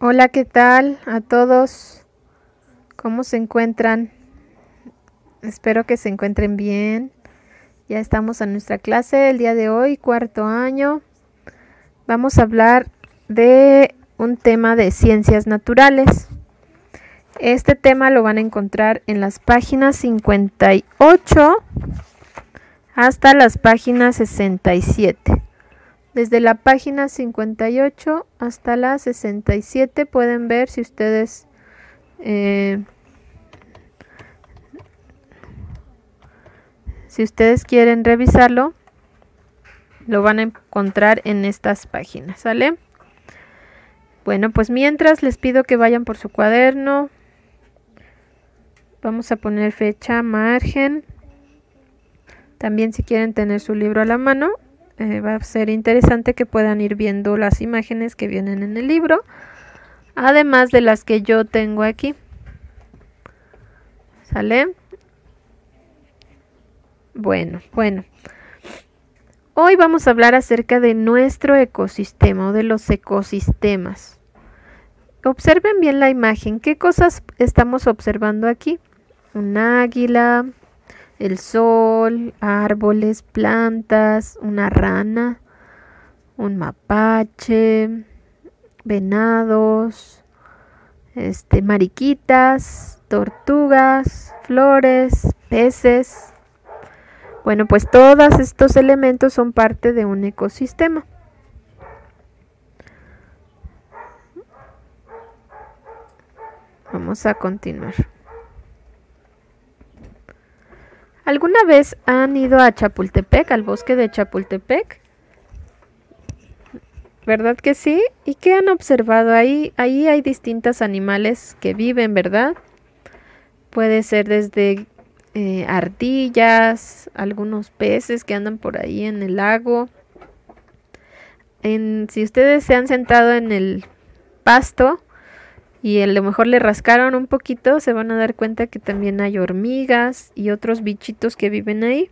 Hola, ¿qué tal a todos? ¿Cómo se encuentran? Espero que se encuentren bien. Ya estamos en nuestra clase el día de hoy, cuarto año. Vamos a hablar de un tema de ciencias naturales. Este tema lo van a encontrar en las páginas 58 hasta las páginas 67. Desde la página 58 hasta la 67 pueden ver si ustedes quieren revisarlo, lo van a encontrar en estas páginas, ¿sale? Bueno, pues mientras les pido que vayan por su cuaderno. Vamos a poner fecha, margen. También si quieren tener su libro a la mano, va a ser interesante que puedan ir viendo las imágenes que vienen en el libro, además de las que yo tengo aquí. ¿Sale? Bueno. Hoy vamos a hablar acerca de nuestro ecosistema o de los ecosistemas. Observen bien la imagen. ¿Qué cosas estamos observando aquí? Un águila, el sol, árboles, plantas, una rana, un mapache, venados, mariquitas, tortugas, flores, peces. Bueno, pues todos estos elementos son parte de un ecosistema. Vamos a continuar. ¿Alguna vez han ido a Chapultepec, al bosque de Chapultepec? ¿Verdad que sí? ¿Y qué han observado ahí? Ahí hay distintos animales que viven, ¿verdad? Puede ser desde ardillas, algunos peces que andan por ahí en el lago. Si ustedes se han sentado en el pasto y a lo mejor le rascaron un poquito, se van a dar cuenta que también hay hormigas y otros bichitos que viven ahí.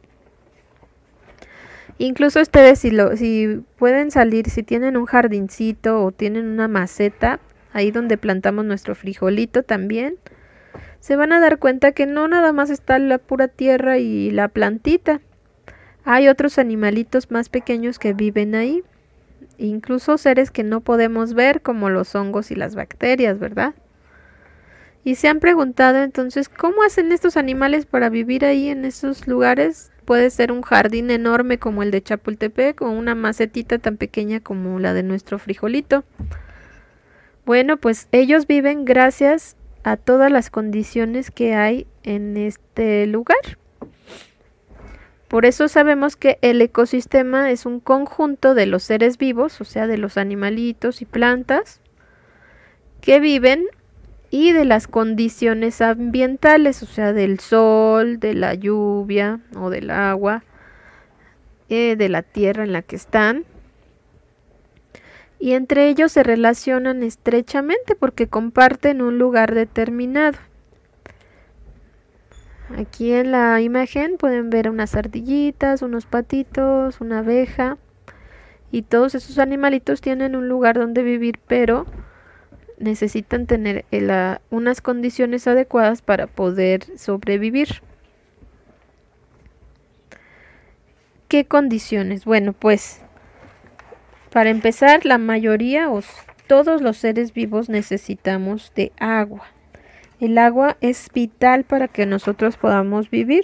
Incluso ustedes si pueden salir, si tienen un jardincito o tienen una maceta, ahí donde plantamos nuestro frijolito también, se van a dar cuenta que no nada más está la pura tierra y la plantita. Hay otros animalitos más pequeños que viven ahí, incluso seres que no podemos ver como los hongos y las bacterias, ¿verdad? Y se han preguntado entonces, ¿cómo hacen estos animales para vivir ahí en esos lugares? Puede ser un jardín enorme como el de Chapultepec o una macetita tan pequeña como la de nuestro frijolito. Bueno, pues ellos viven gracias a todas las condiciones que hay en este lugar. Por eso sabemos que el ecosistema es un conjunto de los seres vivos, o sea, de los animalitos y plantas que viven, y de las condiciones ambientales, o sea, del sol, de la lluvia o del agua, de la tierra en la que están. Y entre ellos se relacionan estrechamente porque comparten un lugar determinado. Aquí en la imagen pueden ver unas ardillitas, unos patitos, una abeja, y todos esos animalitos tienen un lugar donde vivir, pero necesitan tener unas condiciones adecuadas para poder sobrevivir. ¿Qué condiciones? Bueno, pues para empezar, la mayoría o todos los seres vivos necesitamos de agua. El agua es vital para que nosotros podamos vivir.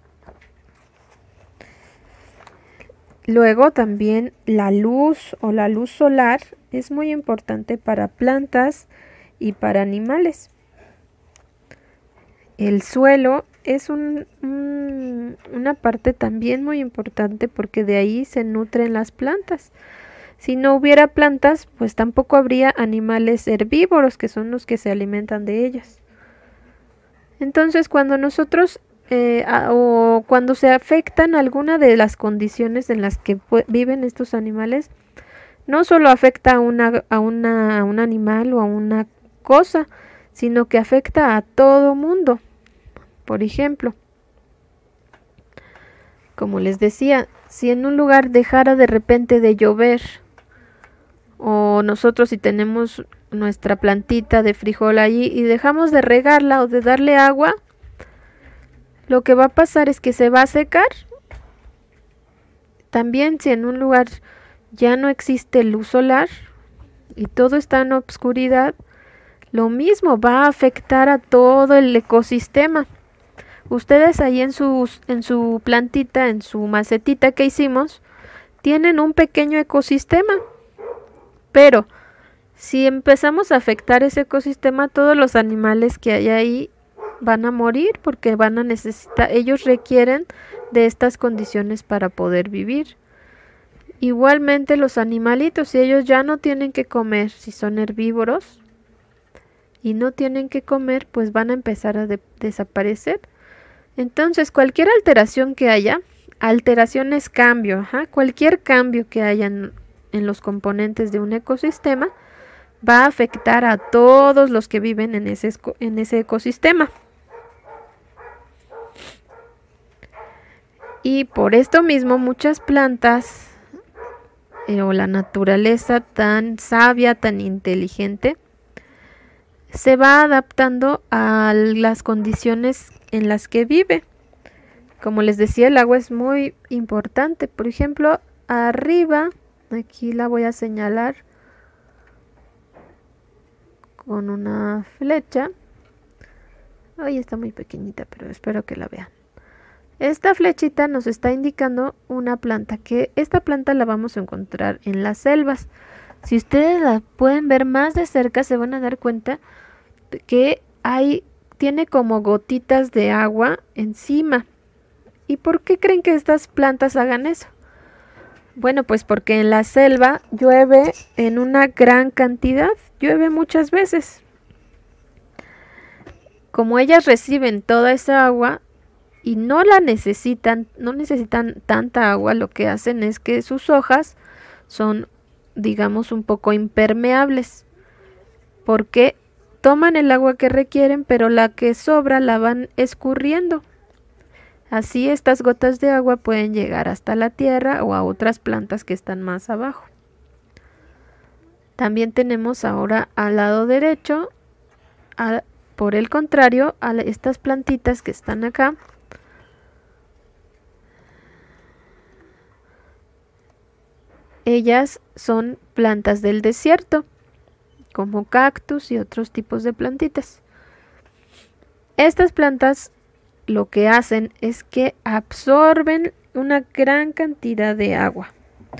Luego también la luz o la luz solar es muy importante para plantas y para animales. El suelo es una parte también muy importante porque de ahí se nutren las plantas. Si no hubiera plantas, pues tampoco habría animales herbívoros, que son los que se alimentan de ellas. Entonces, cuando nosotros o cuando se afectan alguna de las condiciones en las que viven estos animales, no solo afecta a un animal o a una cosa, sino que afecta a todo mundo. Por ejemplo, como les decía, si en un lugar dejara de repente de llover o o nosotros si tenemos nuestra plantita de frijol allí y dejamos de regarla o de darle agua, lo que va a pasar es que se va a secar. También si en un lugar ya no existe luz solar y todo está en obscuridad, lo mismo va a afectar a todo el ecosistema. Ustedes ahí en su plantita, en su macetita que hicimos, tienen un pequeño ecosistema. Pero si empezamos a afectar ese ecosistema, todos los animales que hay ahí van a morir porque van a necesitar, ellos requieren de estas condiciones para poder vivir. Igualmente los animalitos, si ellos ya no tienen que comer, si son herbívoros y no tienen que comer, pues van a empezar a desaparecer. Entonces cualquier alteración que haya, alteración es cambio, cualquier cambio que haya en los componentes de un ecosistema va a afectar a todos los que viven en ese ecosistema. Y por esto mismo muchas plantas o la naturaleza tan sabia, tan inteligente, se va adaptando a las condiciones en las que vive. Como les decía, el agua es muy importante. Por ejemplo, arriba, aquí la voy a señalar con una flecha. Ay, está muy pequeñita, pero espero que la vean. Esta flechita nos está indicando una planta, que esta planta la vamos a encontrar en las selvas. Si ustedes la pueden ver más de cerca, se van a dar cuenta que tiene como gotitas de agua encima. ¿Y por qué creen que estas plantas hagan eso? Bueno, pues porque en la selva llueve en una gran cantidad, llueve muchas veces. Como ellas reciben toda esa agua y no necesitan tanta agua, lo que hacen es que sus hojas son, digamos, un poco impermeables, porque toman el agua que requieren, pero la que sobra la van escurriendo. Así estas gotas de agua pueden llegar hasta la tierra o a otras plantas que están más abajo. También tenemos ahora al lado derecho, por el contrario, a estas plantitas que están acá. Ellas son plantas del desierto, como cactus y otros tipos de plantitas. Estas plantas lo que hacen es que absorben una gran cantidad de agua.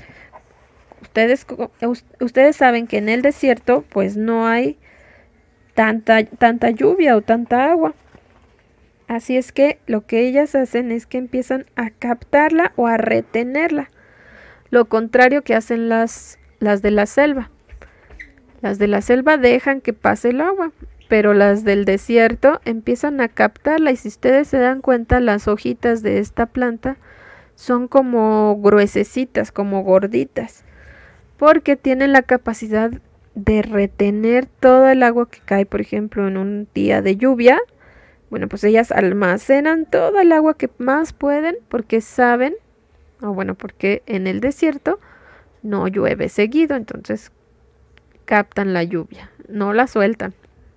Ustedes saben que en el desierto pues no hay tanta lluvia o tanta agua. Así es que lo que ellas hacen es que empiezan a captarla o a retenerla. Lo contrario que hacen las de la selva. Las de la selva dejan que pase el agua, pero las del desierto empiezan a captarla, y si ustedes se dan cuenta, las hojitas de esta planta son como gruesecitas, como gorditas, porque tienen la capacidad de retener todo el agua que cae, por ejemplo, en un día de lluvia. Bueno, pues ellas almacenan todo el agua que más pueden, porque saben, porque en el desierto no llueve seguido, entonces captan la lluvia, no la sueltan.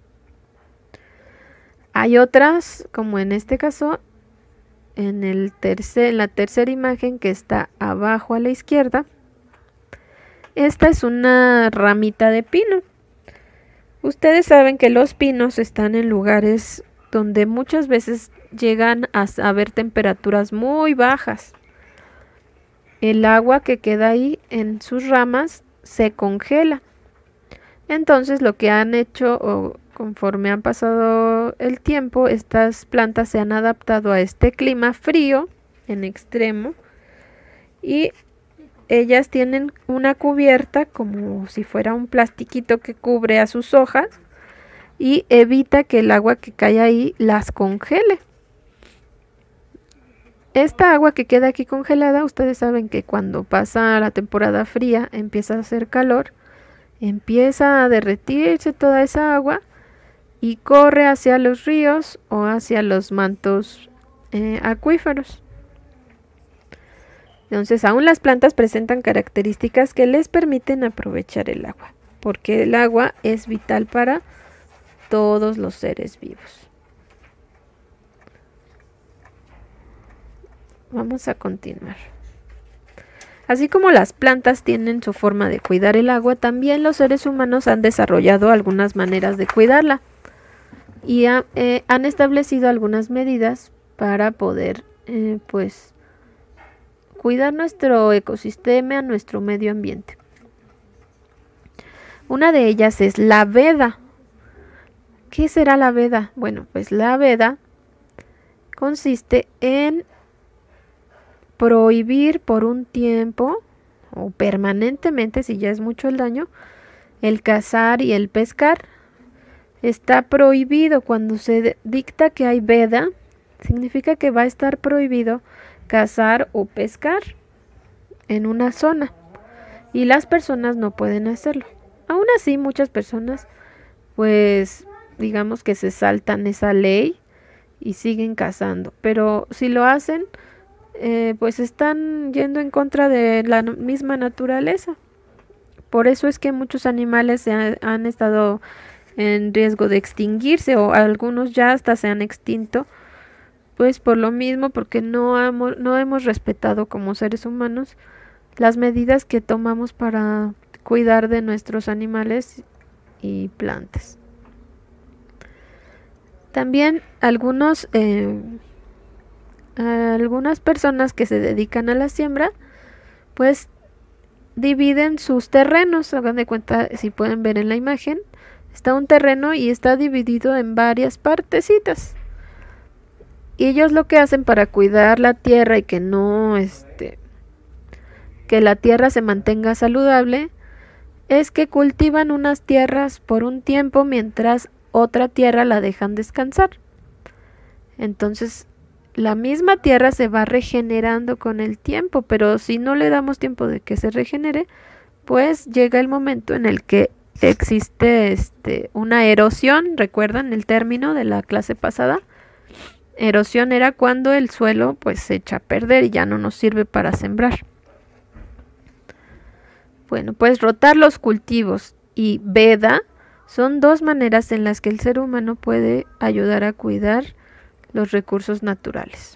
Hay otras, como en este caso, en la tercera imagen que está abajo a la izquierda. Esta es una ramita de pino. Ustedes saben que los pinos están en lugares donde muchas veces llegan a haber temperaturas muy bajas. El agua que queda ahí en sus ramas se congela. Entonces lo que han hecho, conforme han pasado el tiempo, estas plantas se han adaptado a este clima frío en extremo, y ellas tienen una cubierta como si fuera un plastiquito que cubre a sus hojas y evita que el agua que cae ahí las congele. Esta agua que queda aquí congelada, ustedes saben que cuando pasa la temporada fría empieza a hacer calor, empieza a derretirse toda esa agua y corre hacia los ríos o hacia los mantos acuíferos. Entonces, aún las plantas presentan características que les permiten aprovechar el agua. porque el agua es vital para todos los seres vivos. Vamos a continuar. Así como las plantas tienen su forma de cuidar el agua, también los seres humanos han desarrollado algunas maneras de cuidarla y han establecido algunas medidas para poder pues cuidar nuestro ecosistema, nuestro medio ambiente. Una de ellas es la veda. ¿Qué será la veda? Bueno, pues la veda consiste en prohibir por un tiempo o permanentemente, si ya es mucho el daño, el cazar y el pescar. Está prohibido. Cuando se dicta que hay veda, significa que va a estar prohibido cazar o pescar en una zona y las personas no pueden hacerlo. Aún así, muchas personas pues digamos que se saltan esa ley y siguen cazando, pero si lo hacen pues están yendo en contra de la misma naturaleza. Por eso es que muchos animales han estado en riesgo de extinguirse, o algunos ya hasta se han extinto, pues por lo mismo, porque no hemos respetado como seres humanos las medidas que tomamos para cuidar de nuestros animales y plantas. También algunas personas que se dedican a la siembra, pues dividen sus terrenos. Hagan de cuenta, si pueden ver en la imagen, está un terreno y está dividido en varias partecitas. Y ellos lo que hacen para cuidar la tierra y que no, que la tierra se mantenga saludable, es que cultivan unas tierras por un tiempo mientras otra tierra la dejan descansar. Entonces, la misma tierra se va regenerando con el tiempo, pero si no le damos tiempo de que se regenere, pues llega el momento en el que existe una erosión. ¿Recuerdan el término de la clase pasada? Erosión era cuando el suelo pues se echa a perder y ya no nos sirve para sembrar. Bueno, pues rotar los cultivos y veda son dos maneras en las que el ser humano puede ayudar a cuidar los recursos naturales.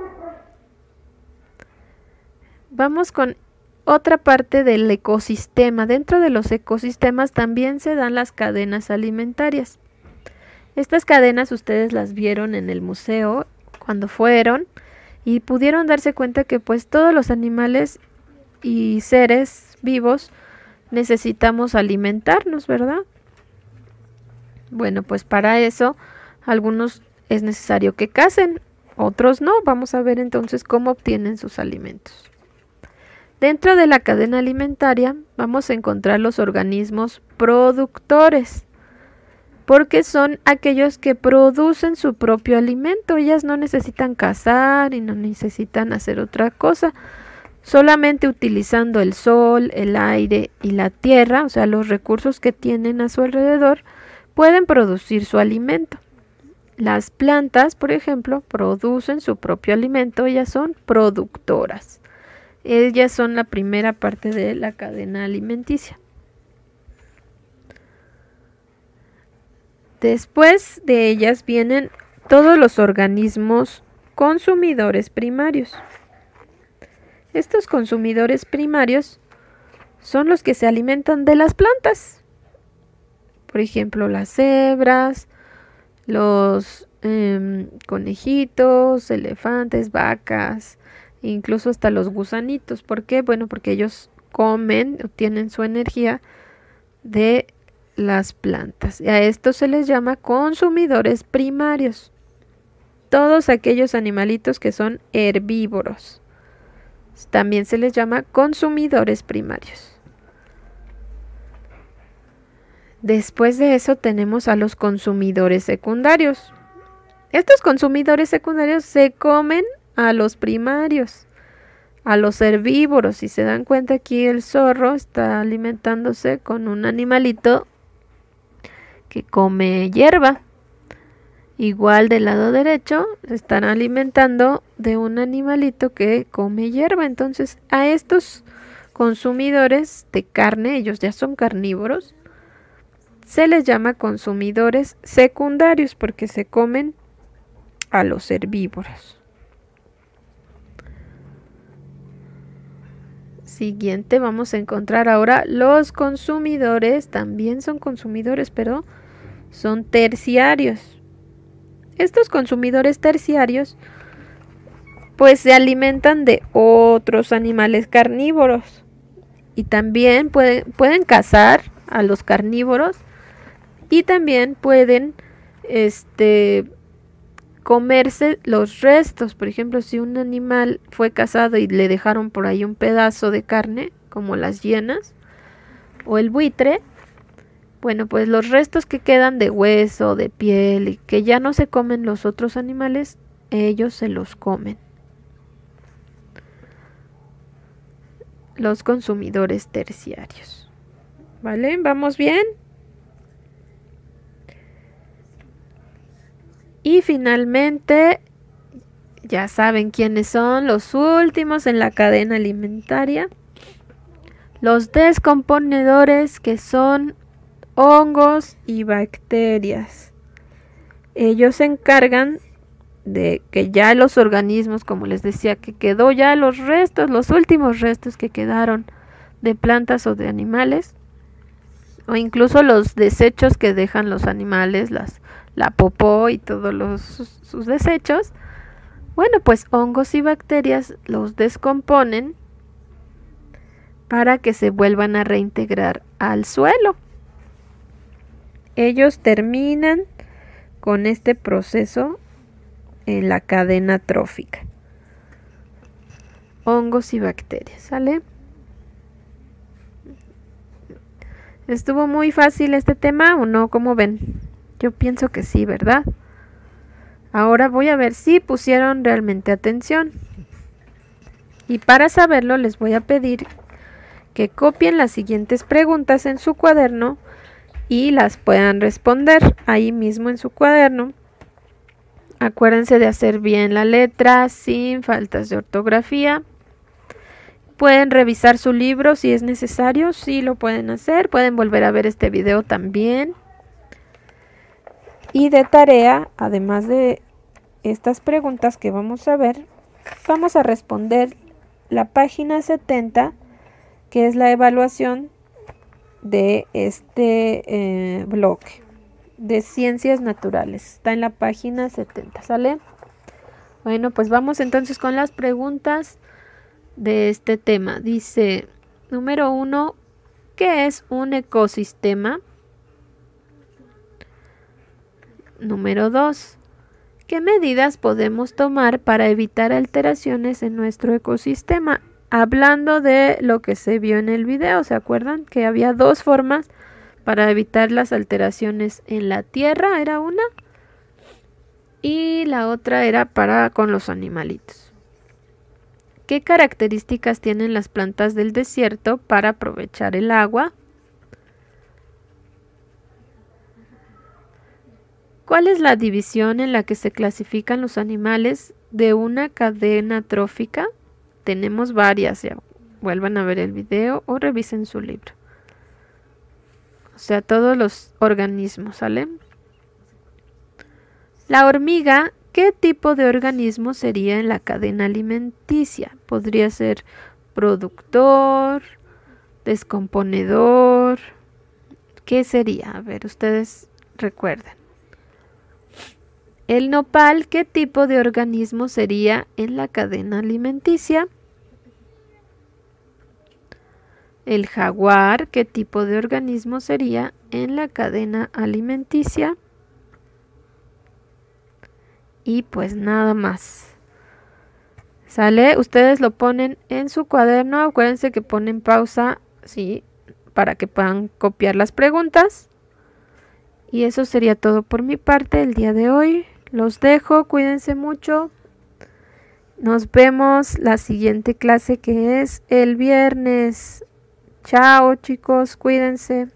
Vamos con otra parte del ecosistema. Dentro de los ecosistemas también se dan las cadenas alimentarias. Estas cadenas ustedes las vieron en el museo cuando fueron y pudieron darse cuenta que pues todos los animales y seres vivos necesitamos alimentarnos, ¿verdad? Bueno, pues para eso algunos es necesario que cacen, otros no. Vamos a ver entonces cómo obtienen sus alimentos. Dentro de la cadena alimentaria vamos a encontrar los organismos productores, porque son aquellos que producen su propio alimento. Ellas no necesitan cazar y no necesitan hacer otra cosa. Solamente utilizando el sol, el aire y la tierra, o sea, los recursos que tienen a su alrededor, pueden producir su alimento. Las plantas, por ejemplo, producen su propio alimento. Ellas son productoras. Ellas son la primera parte de la cadena alimenticia. Después de ellas vienen todos los organismos consumidores primarios. Estos consumidores primarios son los que se alimentan de las plantas. Por ejemplo, las cebras, los conejitos, elefantes, vacas, incluso hasta los gusanitos. ¿Por qué? Bueno, porque ellos comen, obtienen su energía de las plantas. Y a estos se les llama consumidores primarios. Todos aquellos animalitos que son herbívoros también se les llama consumidores primarios. Después de eso tenemos a los consumidores secundarios. Estos consumidores secundarios se comen a los primarios, a los herbívoros. Si se dan cuenta, aquí el zorro está alimentándose con un animalito que come hierba. Igual del lado derecho se están alimentando de un animalito que come hierba. Entonces a estos consumidores de carne, ellos ya son carnívoros, se les llama consumidores secundarios porque se comen a los herbívoros. Siguiente, vamos a encontrar ahora los consumidores. También son consumidores, pero son terciarios. Estos consumidores terciarios pues se alimentan de otros animales carnívoros y también pueden cazar a los carnívoros y también pueden comerse los restos. Por ejemplo, si un animal fue cazado y le dejaron por ahí un pedazo de carne, como las hienas o el buitre, bueno, pues los restos que quedan de hueso, de piel y que ya no se comen los otros animales, ellos se los comen. Los consumidores terciarios. ¿Vale? ¿Vamos bien? Y finalmente, ya saben quiénes son los últimos en la cadena alimentaria. Los descomponedores, que son hongos y bacterias. Ellos se encargan de que ya los organismos, como les decía, que quedó ya los restos, los últimos restos que quedaron de plantas o de animales, o incluso los desechos que dejan los animales, la popó y todos sus desechos. Bueno, pues hongos y bacterias los descomponen para que se vuelvan a reintegrar al suelo. Ellos terminan con este proceso en la cadena trófica. Hongos y bacterias, ¿sale? ¿Estuvo muy fácil este tema o no? ¿Cómo ven? Yo pienso que sí, ¿verdad? Ahora voy a ver si pusieron realmente atención. Y para saberlo les voy a pedir que copien las siguientes preguntas en su cuaderno y las puedan responder ahí mismo en su cuaderno. Acuérdense de hacer bien la letra, sin faltas de ortografía. Pueden revisar su libro si es necesario, sí lo pueden hacer. Pueden volver a ver este video también. Y de tarea, además de estas preguntas que vamos a ver, vamos a responder la página 70, que es la evaluación de este bloque de ciencias naturales. Está en la página 70, ¿sale? Bueno, pues vamos entonces con las preguntas de este tema. Dice, número 1, ¿qué es un ecosistema? Número 2, ¿qué medidas podemos tomar para evitar alteraciones en nuestro ecosistema? Hablando de lo que se vio en el video, ¿se acuerdan? Que había dos formas para evitar las alteraciones en la tierra, era una, y la otra era con los animalitos. ¿Qué características tienen las plantas del desierto para aprovechar el agua? ¿Cuál es la división en la que se clasifican los animales de una cadena trófica? Tenemos varias, ya vuelvan a ver el video o revisen su libro. O sea, todos los organismos, ¿sale? La hormiga, ¿qué tipo de organismo sería en la cadena alimenticia? Podría ser productor, descomponedor. ¿Qué sería? A ver, ustedes recuerden. El nopal, ¿qué tipo de organismo sería en la cadena alimenticia? El jaguar, ¿qué tipo de organismo sería en la cadena alimenticia? Y pues nada más. ¿Sale? Ustedes lo ponen en su cuaderno. Acuérdense que ponen pausa, sí, para que puedan copiar las preguntas. Y eso sería todo por mi parte el día de hoy. Los dejo, cuídense mucho. Nos vemos la siguiente clase, que es el viernes. Chao, chicos, cuídense.